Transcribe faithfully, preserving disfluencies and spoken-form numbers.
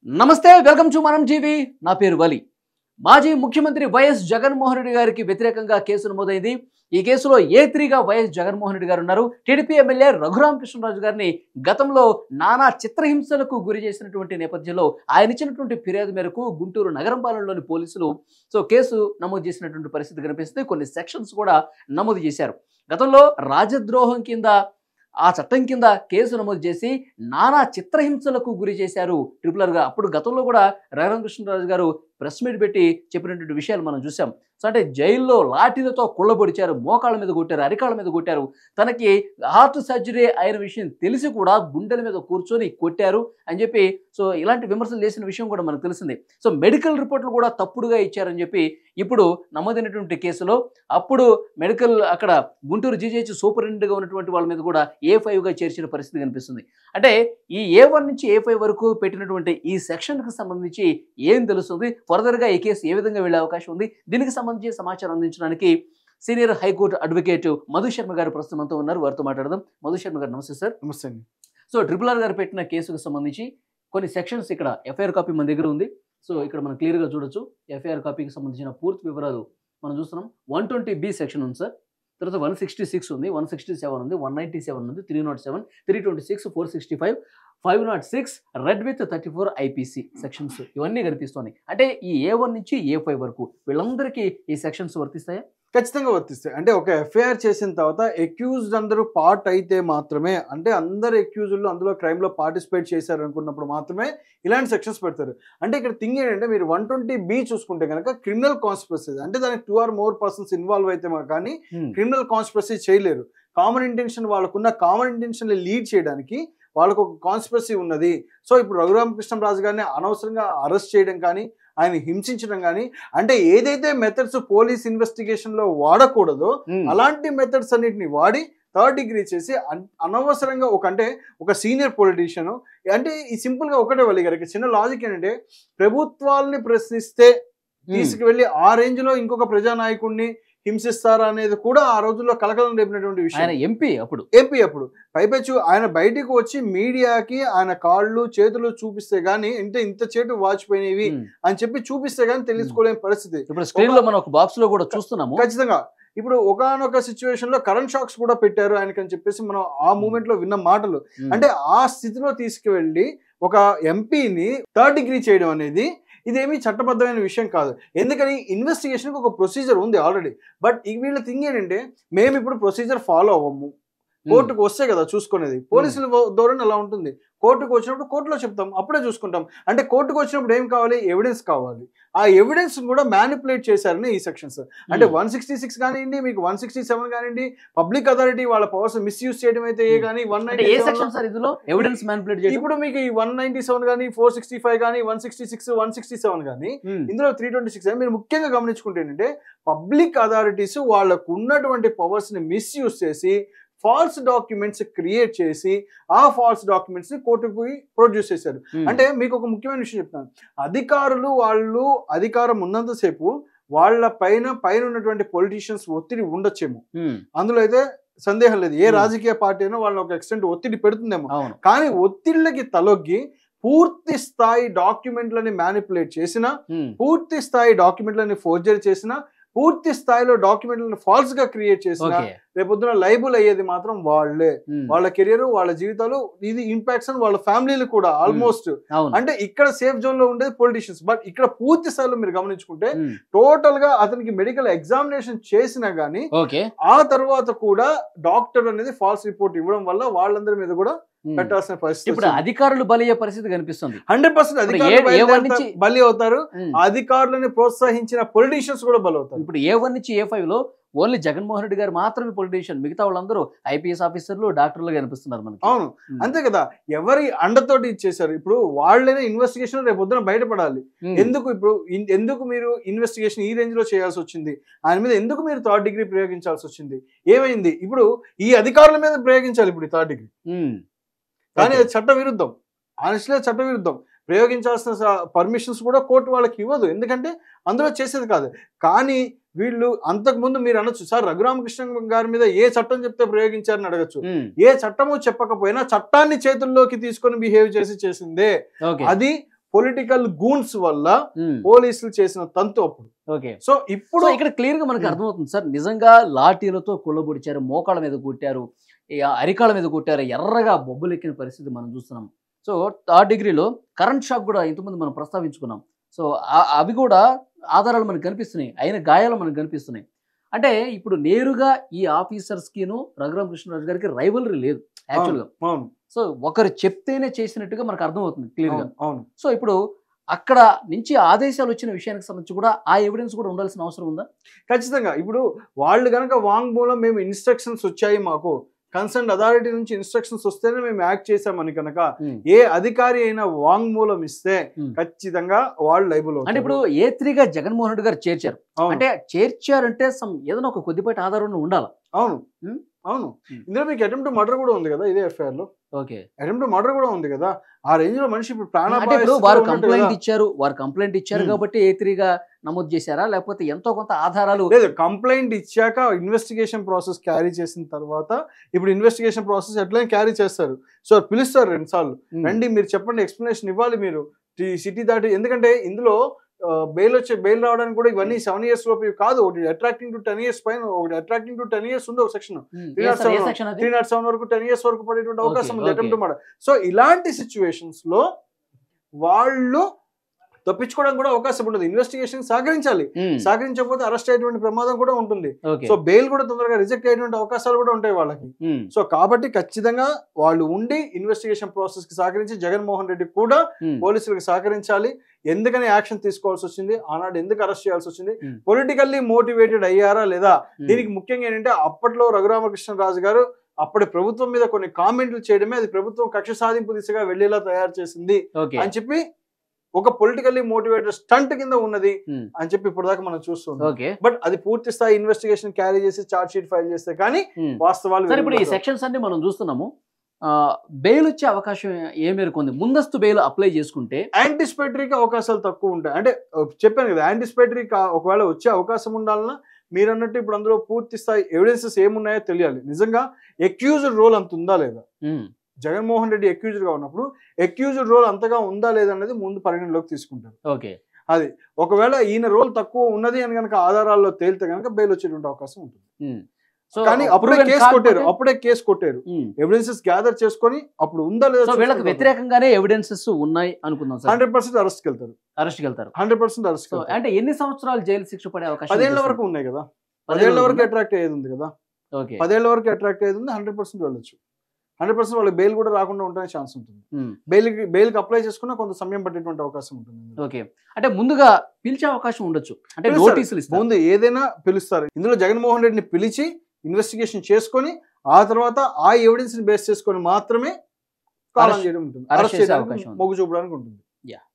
నమస్తే welcome to మనం TV నా పేరు వలి మాజీ ముఖ్యమంత్రి వైఎస్ జగన్మోహన్ రెడ్డి గారికి వ్యతిరేకంగా కేసు నమోదైంది ఈ కేసులో ఏ త్రీ గా వైఎస్ జగన్మోహన్ రెడ్డి గారు ఉన్నారు టీడీపీ ఎమ్మెల్యే రఘురామకృష్ణరాజు గారిని గతంలో నానా చిత్రహింసలకు గురి చేసినటువంటి నేపథ్యంలో ఆయన ఇచ్చినటువంటి ఫిర్యాదు మేరకు గుంటూరు నగరంపాలెంలోని పోలీసులు సో కేసు నమోదు చేసినటువంటి పరిస్థితి కనిపిస్తుంది కొన్ని సెక్షన్స్ కూడా నమోదు చేశారు గతంలో రాజద్రోహం కింద ఆ చట్టం కింద కేసు నమోదు చేసి నానా చిత్రహింసలకు గురి చేశారు ట్రిపులర్గా అప్పుడు గతంలో కూడా రఘురామకృష్ణరాజు గారు ప్రెస్ మీట్ పెట్టి చెప్పినటువంటి విషయాలు మనం చూసాం సో అంటే జైల్లో లాఠీలతో కుళ్ళబొడిచారు మోకాళ్ళ మీద కొట్టారు అరికాళ్ళ మీద కొట్టారు తనకి హార్ట్ సర్జరీ అయిన విషయం తెలిసి కూడా గుండెల మీద కూర్చొని కొట్టారు అని చెప్పి సో ఇలాంటి విమర్శలు చేసిన విషయం కూడా మనకు తెలిసింది సో మెడికల్ రిపోర్ట్లు కూడా తప్పుడుగా ఇచ్చారని చెప్పి ఇప్పుడు నమోదైనటువంటి కేసులో అప్పుడు మెడికల్ అక్కడ గుంటూరు జీజీహెచ్ సూపరింటెండెంట్గా ఉన్నటువంటి వాళ్ళ మీద కూడా ఏ ఫైవ్గా చేర్చిన పరిస్థితి కనిపిస్తుంది అంటే ఈ ఏ వన్ నుంచి ఏ ఫైవ్ వరకు పెట్టినటువంటి ఈ సెక్షన్కి సంబంధించి ఏం తెలుస్తుంది ఫర్దర్గా ఈ కేసు ఏ విధంగా వెళ్ళే అవకాశం ఉంది దీనికి సంబంధించి సమాచారం అందించడానికి senior high court advocate Madhu Sharma గారు ప్రస్తుతం అంతా ఉన్నారు వారితో మాట్లాడదాం మధు శర్మ గారు నమస్తే సార్ నమస్తే అండి సో ట్రిపుల్ ఆర్ గారు పెట్టిన కేసుకు సంబంధించి కొన్ని సెక్షన్స్ ఇక్కడ ఎఫ్ఐఆర్ కాపీ మన దగ్గర ఉంది సో ఇక్కడ మనం క్లియర్గా చూడొచ్చు ఎఫ్ఐఆర్ కాపీకి సంబంధించిన పూర్తి వివరాలు మనం చూస్తున్నాం వన్ ట్వంటీ బి సెక్షన్ ఉంది సార్ తర్వాత వన్ సిక్స్టీ సిక్స్ ఉంది వన్ సిక్స్టీ సెవెన్ ఉంది వన్ నైంటీ సెవెన్ ఉంది three nought seven three twenty six four sixty five five nought six read with thirty four IPC sections ఇవన్నీ కనిపిస్తున్నాయి అంటే ఈ ఏ one నుంచి ఏ ఫైవ్ వరకు వీళ్ళందరికీ ఈ సెక్షన్స్ వర్తిస్తాయా ఖచ్చితంగా వర్తిస్తాయి అంటే ఒక ఎఫ్ఐఆర్ చేసిన తర్వాత అక్యూజ్డ్ అందరూ పార్ట్ అయితే మాత్రమే అంటే అందరు అక్యూజ్డ్లు అందులో క్రైమ్లో పార్టిసిపేట్ చేశారు అనుకున్నప్పుడు మాత్రమే ఇలాంటి సెక్షన్స్ పెడతారు అంటే ఇక్కడ థింగ్ ఏంటంటే మీరు వన్ ట్వంటీ బి చూసుకుంటే కనుక క్రిమినల్ కాన్స్పిరసీ అంటే దానికి two or more persons involve అయితే కానీ క్రిమినల్ కాన్స్పిరసీ చేయలేరు కామన్ ఇంటెన్షన్ వాళ్ళకున్న కామన్ ఇంటెన్షన్ లీడ్ చేయడానికి వాళ్ళకు ఒక కాన్స్పిరసీ ఉన్నది సో ఇప్పుడు రఘురామకృష్ణరాజు గారిని అనవసరంగా అరెస్ట్ చేయడం కానీ ఆయన హింసించడం కానీ అంటే ఏదైతే మెథడ్స్ పోలీస్ ఇన్వెస్టిగేషన్ లో వాడకూడదో అలాంటి మెథడ్స్ అన్నిటిని వాడి థర్డ్ డిగ్రీ చేసి అనవసరంగా ఒక అంటే ఒక సీనియర్ పొలిటీషియన్ అంటే ఈ సింపుల్ గా ఒకటే వాళ్ళ గారికి చిన్న లాజిక్ ఏంటంటే ప్రభుత్వాలని ప్రశ్నిస్తే తీసుకువెళ్ళి ఆ రేంజ్ లో ఇంకొక ప్రజానాయకుడిని హింసిస్తారా అనేది కూడా ఆ రోజుల్లో కలకలం రేపినటువంటి విషయం ఎంపీ అప్పుడు ఎంపీ అప్పుడు పైపెచ్చు ఆయన బయటికి వచ్చి మీడియాకి ఆయన కాళ్ళు చేతులు చూపిస్తే గానీ అంటే ఇంత చేటు వాచిపోయినవి అని చెప్పి చూపిస్తే గానీ తెలుసుకోలేని పరిస్థితి ఇప్పుడు స్క్రీన్ లో మనం ఒక బాక్స్ లో కూడా చూస్తున్నాము ఖచ్చితంగా ఇప్పుడు ఒకనొక సిచ్యువేషన్ లో కరెంట్ షాక్స్ కూడా పెట్టారు ఆయనకి అని చెప్పేసి మనం ఆ మూమెంట్ లో విన్న మాటలు అంటే ఆ స్థితిలో తీసుకువెళ్ళి ఒక ఎంపీని థర్డ్ డిగ్రీ చేయడం అనేది ఇదేమీ చట్టబద్ధమైన విషయం కాదు ఎందుకని ఇన్వెస్టిగేషన్కి ఒక ప్రొసీజర్ ఉంది ఆల్రెడీ బట్ వీళ్ళ థింగ్ ఏంటంటే మేము ఇప్పుడు ప్రొసీజర్ ఫాలో అవ్వము కోర్టుకు వస్తే కదా చూసుకునేది పోలీసుల ధోరణి అలా ఉంటుంది కోర్టుకు వచ్చినప్పుడు కోర్టులో చెప్తాం అప్పుడే చూసుకుంటాం అంటే కోర్టుకు వచ్చినప్పుడు ఏం కావాలి ఎవిడెన్స్ కావాలి ఆ ఎవిడెన్స్ కూడా మ్యానిపులేట్ చేశారని ఈ సెక్షన్స్ అంటే వన్ సిక్స్టీ సిక్స్ కానివ్వండి మీకు వన్ సిక్స్టీ సెవెన్ కానివ్వండి పబ్లిక్ అథారిటీ వాళ్ళ పవర్స్ మిస్యూజ్ చేయడం అయితే ఏ కానీ వన్ నైన్టీ ఇప్పుడు మీకు ఈ వన్ నైన్టీ సెవెన్ కానీ ఫోర్ సిక్స్టీ ఫైవ్ కానీ one sixty six one sixty seven కానీ ఇందులో త్రీ ట్వంటీ సిక్స్ మీరు ముఖ్యంగా గమనించుకుంటే ఏంటంటే పబ్లిక్ అథారిటీస్ వాళ్ళకు ఉన్నటువంటి పవర్స్ ని మిస్యూజ్ చేసి ఫాల్స్ డాక్యుమెంట్స్ క్రియేట్ చేసి ఆ ఫాల్స్ డాక్యుమెంట్స్ ని కోర్టుకు ప్రొడ్యూస్ చేశారు అంటే మీకు ఒక ముఖ్యమైన విషయం చెప్తాను అధికారులు వాళ్ళు అధికారం ఉన్నంతసేపు వాళ్ళ పైన పైన ఉన్నటువంటి పొలిటీషియన్స్ ఒత్తిడి ఉండొచ్చేమో అందులో అయితే సందేహం లేదు ఏ రాజకీయ పార్టీ అయినా వాళ్ళని ఒక ఎక్స్టెంట్ ఒత్తిడి పెడుతుందేమో కానీ ఒత్తిళ్ళకి తలొగ్గి పూర్తి స్థాయి డాక్యుమెంట్లని మ్యానిపులేట్ చేసిన పూర్తి స్థాయి డాక్యుమెంట్లని ఫోర్జరీ చేసిన పూర్తి స్థాయిలో డాక్యుమెంట్లను ఫాల్స్ గా క్రియేట్ చేసిన రేపొద్దున లైబుల్ అయ్యేది మాత్రం వాళ్ళే వాళ్ళ కెరియర్ వాళ్ళ జీవితాలు ఇది ఇంపాక్ట్స్ అని వాళ్ళ ఫ్యామిలీలు కూడా ఆల్మోస్ట్ అంటే ఇక్కడ సేఫ్ జోన్ లో ఉండేది పొలిటీషియన్స్ బట్ ఇక్కడ పూర్తి స్థాయిలో మీరు గమనించుకుంటే టోటల్ గా అతనికి మెడికల్ ఎగ్జామినేషన్ చేసినా గానీ ఆ తర్వాత కూడా డాక్టర్ అనేది ఫాల్స్ రిపోర్ట్ ఇవ్వడం వల్ల వాళ్ళందరి మీద కూడా పెట్టాల్సిన పరిస్థితి ఇప్పుడు అధికారులు బలి అయ్యే పరిస్థితి కనిపిస్తుంది హండ్రెడ్ పర్సెంట్ అధికారులు బలి అవుతారు అధికారులని ప్రోత్సహించిన పొలిటీషియన్స్ కూడా బలి అవుతారు ఇప్పుడు ఏ వన్ నుంచి ఏ ఫైవ్ లో ఓన్లీ జగన్మోహన్ రెడ్డి గారు మాత్రమే పొలిటీషియన్ మిగతా వాళ్ళందరూ ఐపీఎస్ ఆఫీసర్లు డాక్టర్లు కనిపిస్తున్నారు మనకి అవును అంతే కదా ఎవరి అండతోటి ఇచ్చేసారు ఇప్పుడు వాళ్ళైనా ఇన్వెస్టిగేషన్ రేపు పొద్దున బయటపడాలి ఎందుకు ఇప్పుడు ఎందుకు మీరు ఇన్వెస్టిగేషన్ ఈ రేంజ్ లో చేయాల్సి వచ్చింది ఆయన మీద ఎందుకు మీరు థర్డ్ డిగ్రీ ప్రయోగించాల్సి వచ్చింది ఏమైంది ఇప్పుడు ఈ అధికారుల మీద ప్రయోగించాలి ఇప్పుడు థర్డ్ డిగ్రీ కానీ అది చట్ట విరుద్ధం ఆనెస్ట్లీ చట్ట విరుద్ధం ప్రయోగించాల్సిన పర్మిషన్స్ కూడా కోర్టు వాళ్ళకి ఇవ్వదు ఎందుకంటే అందులో చేసేది కాదు కానీ వీళ్ళు అంతకుముందు మీరు అనొచ్చు సార్ రఘురామకృష్ణ గారి మీద ఏ చట్టం చెప్తే ప్రయోగించారని అడగచ్చు ఏ చట్టము చెప్పకపోయినా చట్టాన్ని చేతుల్లోకి తీసుకొని బిహేవ్ చేసి చేసిందే అది పొలిటికల్ గూన్స్ వల్ల ఉమ్, పోలీసులు చేసిన తంతు అప్పుడు. ఓకే. సో ఇప్పుడు సో ఇక్కడ క్లియర్ గా మనకు ఉమ్. అర్థమవుతుంది సార్, నిజంగా లాఠీలతో కుళ్ళబొడిచారు, మోకాళ్ళ మీద కొట్టారు, ఈ అరికాళ్ళ మీద కొట్టారు, ఎర్రగా బొబ్బులెక్కిన పరిస్థితి మనం చూస్తున్నాం. సో థర్డ్ డిగ్రీలో కరెంట్ షాక్ కూడా ఇంతకుముందు మనం ప్రస్తావించుకున్నాం. సో ఆ- అవి కూడా ఆధారాలు మనకు కనిపిస్తున్నాయి, అయిన గాయాలు మనకు కనిపిస్తున్నాయి. అంటే ఇప్పుడు నేరుగా ఈ ఆఫీసర్స్కిను రఘురామ కృష్ణరాజు గారికి రైవలరీ లేదు యాక్చువల్గా. అవును సో ఒకరు చెప్తేనే చేసినట్టుగా మనకు అర్థమవుతుంది క్లియర్గా. అవును అవును సో ఇప్పుడు అక్కడ నుంచి ఆదేశాలు వచ్చిన విషయానికి సంబంధించి కూడా ఆ ఎవిడెన్స్ కూడా ఉండాల్సిన అవసరం ఉందా? ఖచ్చితంగా. ఇప్పుడు వాళ్ళు కనుక వాంగ్మూలం మేము ఇన్స్ట్రక్షన్స్ వచ్చాయి, మాకు కన్సర్న్ అథారిటీ నుంచి ఇన్స్ట్రక్షన్స్ వస్తేనే మేము యాక్ట్ చేసామని కనుక ఉమ్. ఏ అధికారి అయినా వాంగ్మూలం ఇస్తే ఉమ్. ఖచ్చితంగా వాళ్ళు లైబుల్ అంటే ఇప్పుడు ఏ త్రీగా జగన్మోహన్ రెడ్డి గారు చేర్చారు అవును అంటే చేర్చారంటే సమ్ ఏదైనా ఒక కొద్దిపాటి ఆధారం ఉండాలి. అవును ఉమ్. అవును ఉమ్. ఇందులో మీకు అటెంప్ట్ మర్డర్ కూడా ఉంది కదా ఇదే ఎఫ్ఐఆర్ లో. ఓకే. అటెంప్ట్ మర్డర్ కూడా ఉంది కదా. ఆ రేంజ్ లో మనిషి ఇప్పుడు అంటే ఇప్పుడు వారు ప్రాణాపాయ కంప్లైంట్ ఇచ్చారు వారు కంప్లైంట్ ఇచ్చారు ఉమ్. కాబట్టి ఏ త్రీగా నమోదు చేశారా, లేకపోతే ఎంతో కొంత ఆధారాలు? లేదు, కంప్లైంట్ ఇచ్చాక ఇన్వెస్టిగేషన్ ప్రాసెస్ క్యారీ చేసిన తర్వాత ఇప్పుడు ఇన్వెస్టిగేషన్ ప్రాసెస్ ఎట్లయినా క్యారీ చేస్తారు. సో పిలుస్తారు రెండు సార్లు, ఉమ్. రండి మీరు చెప్పండి, ఎక్స్ప్లెనేషన్ ఇవ్వాలి మీరు సిటీ దాటి. ఎందుకంటే ఇందులో బెయిల్ వచ్చే బెయిల్ రావడానికి కూడా ఇవన్నీ సెవెన్ ఇయర్స్ లోపు కాదు, ఒకటి అట్రాక్టింగ్ టు టెన్ ఇయర్స్ పైన, ఒకటి అట్రాక్టింగ్ టు టెన్ ఇయర్స్ ఉంది ఒక section. Um. Three A nought sir, A seven section అది? త్రీ నాట్ సెవెన్ వరకు టెన్ ఇయర్స్ వరకు పడేటువంటి అవకాశం ఉంది okay, attempt okay. Murder. So ఇలాంటి సిచ్యువేషన్స్ లో వాళ్ళు తప్పించుకోవడానికి కూడా అవకాశం ఉండదు. ఇన్వెస్టిగేషన్ సహకరించాలి, ఉమ్. సహకరించకపోతే అరెస్ట్ అయ్యేటువంటి ప్రమాదం కూడా ఉంటుంది. ఓకే. సో బెయిల్ కూడా తొందరగా రిజెక్ట్ అయ్యేటువంటి అవకాశాలు కూడా ఉంటాయి వాళ్ళకి. ఉమ్. సో కాబట్టి ఖచ్చితంగా వాళ్ళు ఉండి ఇన్వెస్టిగేషన్ ప్రాసెస్ కి సహకరించి జగన్మోహన్ రెడ్డి కూడా ఉమ్. పోలీసులకు సహకరించాలి. ఎందుకని యాక్షన్ తీసుకోవాల్సి వచ్చింది, ఆనాడు ఎందుకు అరెస్ట్ చేయాల్సి వచ్చింది, Hmm. పొలిటికల్లీ మోటివేటెడ్ అయ్యారా లేదా? ఉమ్. దీనికి ముఖ్యంగా ఏంటంటే అప్పట్లో రఘురామకృష్ణరాజు గారు అప్పటి ప్రభుత్వం మీద కొన్ని కామెంట్లు చేయడమే అది ప్రభుత్వం కక్ష సాధింపు దిశగా వెళ్లేలా తయారు చేసింది ఓకే. అని చెప్పి ఒక పొలిటికల్లీ మోటివేటెడ్ స్టంట్ కింద ఉన్నది ఉమ్. అని చెప్పి ఇప్పటిదాకా మనం చూస్తున్నాం. ఓకే. బట్ అది పూర్తి స్థాయి ఇన్వెస్టిగేషన్ క్యారీ చేసి చార్జ్ షీట్ ఫైల్ చేస్తే కానీ ఉమ్. వాస్తవాలు సార్ ఇప్పుడు ఈ వెలుగులోకి సెక్షన్స్ అన్ని మనం చూస్తున్నాము, బెయిల్ వచ్చే అవకాశం ఏ మేరకు ఉంది? ముందస్తు బెయిల్ అప్లై చేసుకుంటే యాంటిసిపేటరీకి అవకాశాలు తక్కువ ఉంటాయి. అంటే ఆ, చెప్పాను కదా, యాంటిసిపేటరీ ఒకవేళ వచ్చే అవకాశం ఉండాలన్నా మీరు అన్నట్టు ఇప్పుడు అందులో పూర్తి స్థాయి ఎవిడెన్సెస్ ఏమున్నాయో తెలియాలి. నిజంగా ఎక్యూజ్డ్ రోల్ అంత ఉందా లేదా, ఉమ్. జగన్మోహన్ రెడ్డి ఎక్యూజ్డ్ గా ఉన్నప్పుడు ఎక్యూజ్డ్ రోల్ అంతగా ఉందా లేదా అనేది ముందు పరిగణలోకి తీసుకుంటారు. ఓకే. అది ఒకవేళ ఈయన రోల్ తక్కువ ఉన్నది అని కనుక ఆధారాల్లో తేలితే కనుక బెయిల్ వచ్చేటువంటి అవకాశం ఉంటుంది. ఉమ్. సో కానీ అప్పుడే proven కేసు కాకపోతే- కొట్టారు అప్పుడే కేసు కొట్టారు ఉమ్. ఎవిడెన్సెస్ గ్యాదర్ చేసుకొని అప్పుడు ఉందా లేదా సో వీళ్ళకి వ్యతిరేకంగానే ఎవిడెన్సెస్ ఉన్నాయి అనుకుందాం సార్, హండ్రెడ్ పర్సెంట్ అరెస్ట్కి వెళ్తారు. అరెస్ట్కి వెళ్తారు. హండ్రెడ్ పర్సెంట్ అరెస్ట్ సో అంటే ఎన్ని సంవత్సరాలు జైలు శిక్ష పడే అవకాశం పదేళ్ల ఉంది వరకు సార్? ఉన్నాయి కదా, పదేళ్ల పదేళ్ల వరకు ఉందా? అట్రాక్ట్ అయ్యేది ఉంది కదా, ఓకే. పదేళ్ల వరకు అట్రాక్ట్ అయ్యేది ఉంది. హండ్రెడ్ పర్సెంట్ వెళ్ళొచ్చు. హండ్రెడ్ పర్సెంట్ వాళ్ళకి బెయిల్ కూడా రాకుండా ఉండే ఛాన్స్ ఉంటుంది. ఉమ్. బెయిల్ బెయిల్ కి అప్లై చేసుకున్నా కొంత సమయం పట్టేటువంటి అవకాశం ఉంటుంది. ఓకే. అంటే ముందుగా పిలిచే అవకాశం ఉండొచ్చు, అంటే పిలుస్తారు. నోటీసులు ఇస్తారు. ముందు ఏదైనా పిలుస్తారు. ఇందులో జగన్మోహన్ రెడ్డిని పిలిచి ఇన్వెస్టిగేషన్ చేసుకొని ఆ తర్వాత ఆ ఎవిడెన్స్ ని బేస్ చేసుకొని మాత్రమే కాలం Arrest- చేయడం ఉంటుంది, arrest అరెస్ట్ చేసే చేయడానికి అవకాశం ఉంది. మొగ్గు చూపడానికి ఉంటుంది.